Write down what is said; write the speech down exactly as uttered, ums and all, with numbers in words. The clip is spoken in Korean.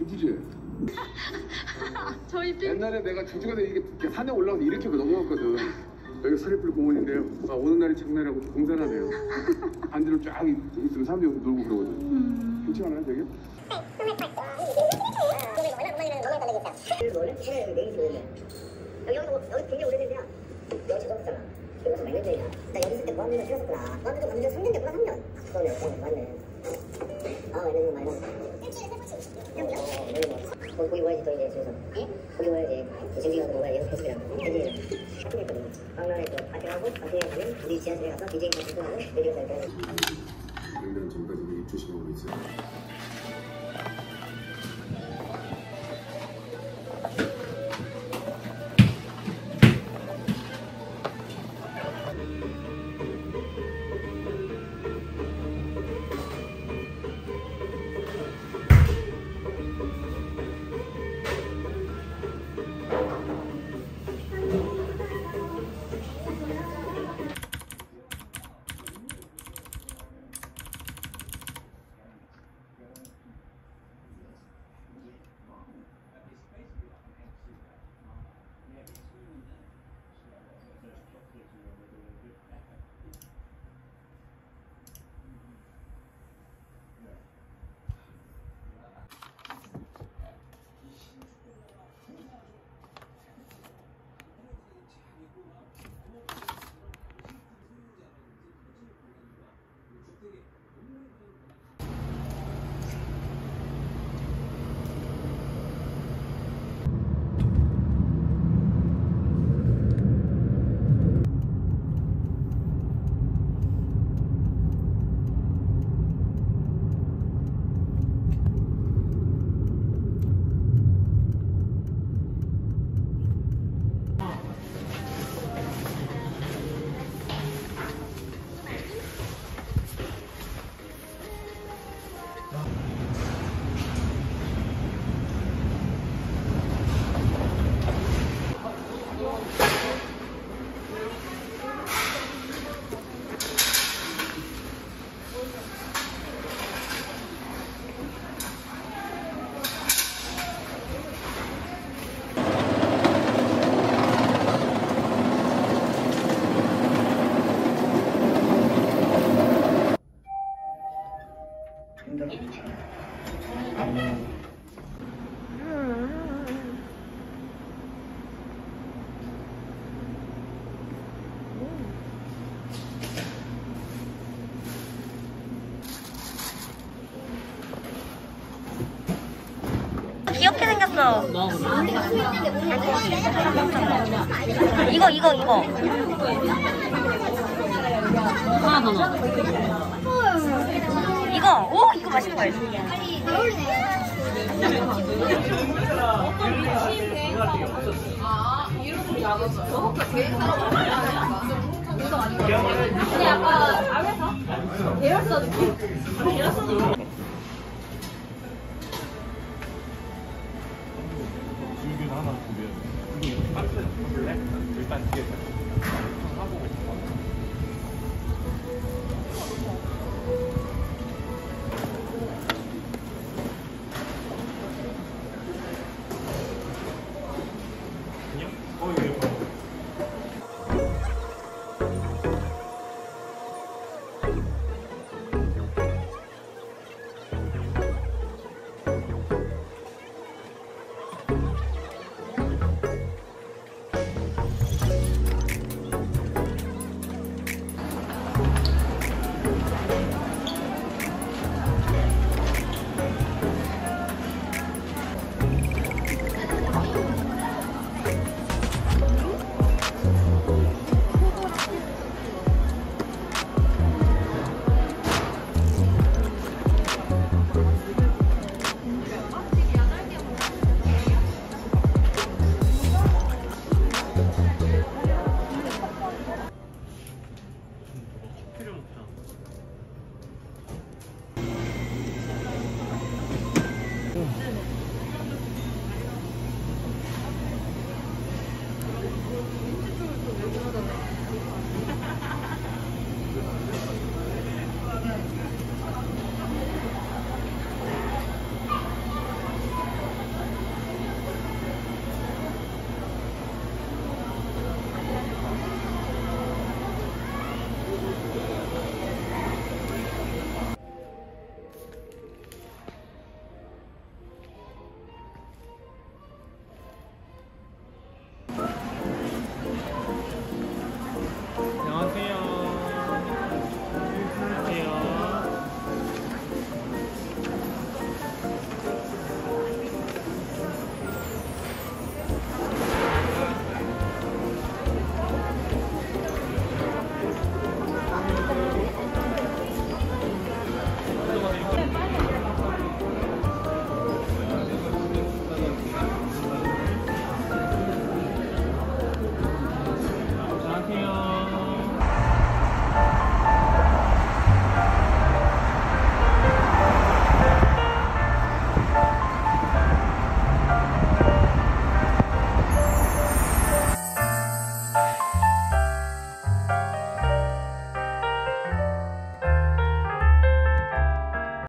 이쁘지? 저희 삐... 옛날에 내가 제주도에 이렇게 산에 올라가서 이렇게 넘어갔거든. 여기 서리풀 공원인데요. 아, 오는 날이 장날이라고 공사를 하네요. 반지로 쫙 있으면 사람들이 여기 놀고 그러거든. 음... 좋지 않아요, 되게? 원래 차를 내리지 못해. 여기 여기 여기 되게 오래된데요. 여기 저거잖아. 여기서 몇 년 전이야. 나 여기 있을 때 무한도전 찍었었구나. 무한도전 감정 삼 년 됐구나, 삼 년. 그러네, 어, 맞네. 아, 왜냐면 말이야. 일주일에 세 번씩. 형이요? 어, 여기 뭐. 어, 고기 먹어야지 또 이제 집에서. 예? 고기 먹어야지. 증식이 가서 먹어야지. 계속이랑. 해지랑. 같은 게 있거든. 박람회 또 파티하고 파티에 가면 우리 지하실에 가서 디제이 파티 하고 내려서 이렇게. 몇 년 전까지 되게 조심하고 있어요. 귀엽게 생겼어. 이거 이거 이거. 하나 더 넣어. 이거 오 이거 맛있는 거 알지? 근데 아까 안에서 계열사 느낌? 계열사 느낌? 주유기는 하나 준비해요. 일단 뒤에 하고. 어, 이게 예뻐.